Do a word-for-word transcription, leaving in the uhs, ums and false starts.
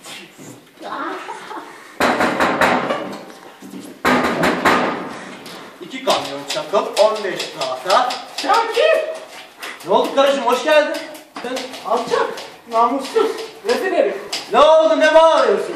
İki kamyon çakıl, on beş tahta. Şakir! Ne oldu karıcığım, hoş geldin. Sen alçak, namussuz, rezil herif. Ne oldu, ne bağırıyorsun?